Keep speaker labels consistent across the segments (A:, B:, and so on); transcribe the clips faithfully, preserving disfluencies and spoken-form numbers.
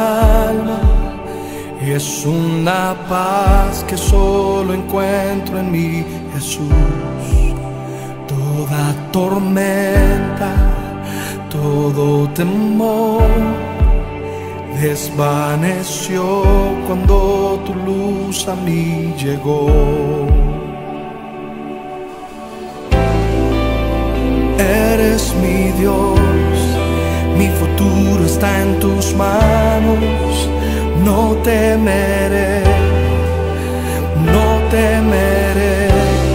A: alma. Es una paz que solo encuentro en mi Jesús. Toda tormenta, todo temor desvaneció cuando tu luz a mí llegó. Eres mi Dios, mi futuro está en tus manos. No temeré, no temeré.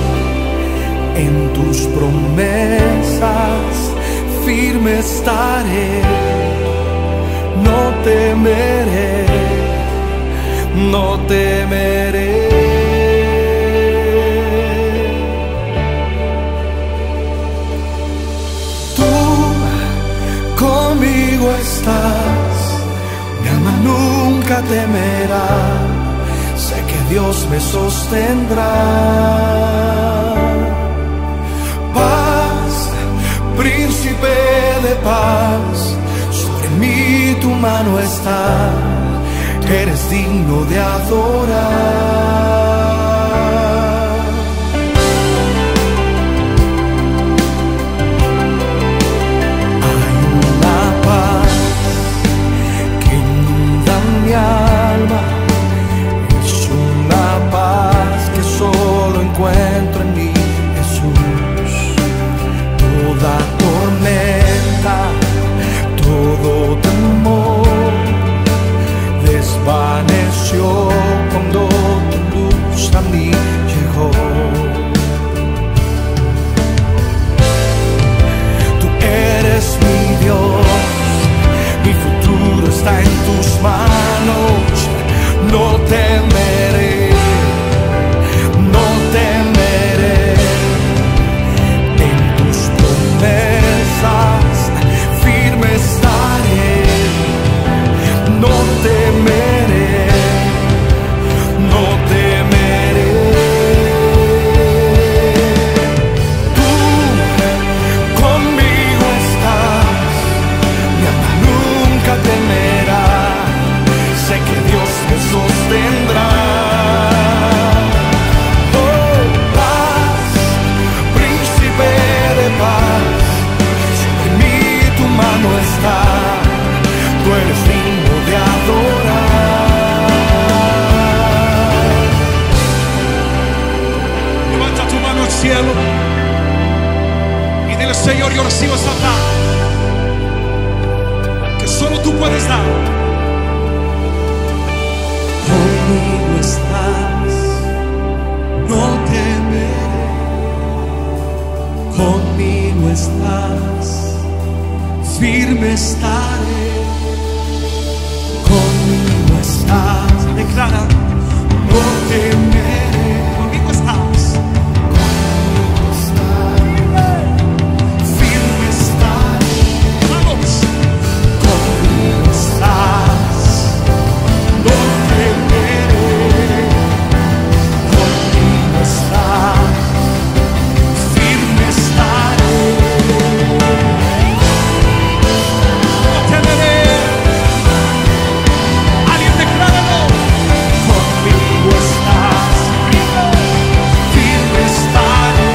A: En tus promesas firme estaré. No temeré, no temeré. Tú conmigo estás, mi alma nunca temerá. Sé que Dios me sostendrá. Paz, príncipe de paz, sobre mí tu mano está. Eres digno de adorar. Hay una paz que inunda mi alma. Es una paz que solo encuentro en mi Jesús. Toda tormenta, todo temor desvaneció cuando tu luz a mí llegó. Tú eres mi Dios, mi futuro está en tus manos. No temeré, no temeré. En tus promesas firme estaré. No temeré, no temeré. Tú conmigo estás, mi alma nunca temerá. Sé que Dios me sostendrá. Oh, paz, príncipe de paz, sobre mí tu mano está. Tú eres digno de adorar.
B: Levanta tu mano al cielo y dile: Señor, yo recibo esa paz que solo tú puedes dar.
A: Conmigo estás, no temeré. Conmigo estás, firme estaré. Conmigo estás,
B: Declara:
A: no temeré.
B: conmigo estás.
A: Conmigo estás, firme estaré.
B: Vamos.
A: Conmigo estás, no temeré. Conmigo estás, firme estaré.
B: No temeré. Alguien decláralo.
A: Conmigo estás, firme estaré.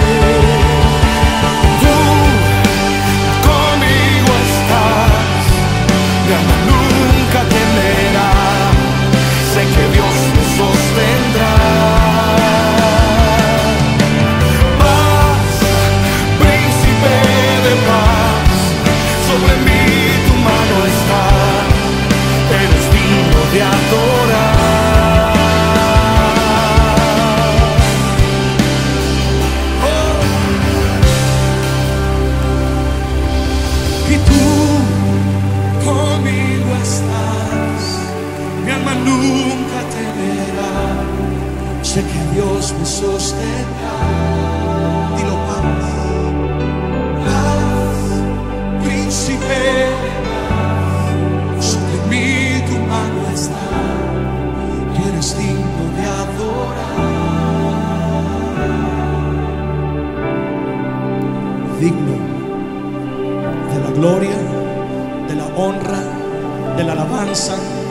A: Tú conmigo estás, mi alma nunca temerá. Sé que Dios me sostendrá. Paz, príncipe de paz, sobre mí tu mano está. Eres digno de adorar. Oh. Y tú conmigo estás, mi alma nunca temerá. Sé que Dios me sostendrá. Dilo: paz, paz, príncipe de paz, sobre mí tu mano está. Eres digno de adorar. Digno de la gloria, de la honra, de la alabanza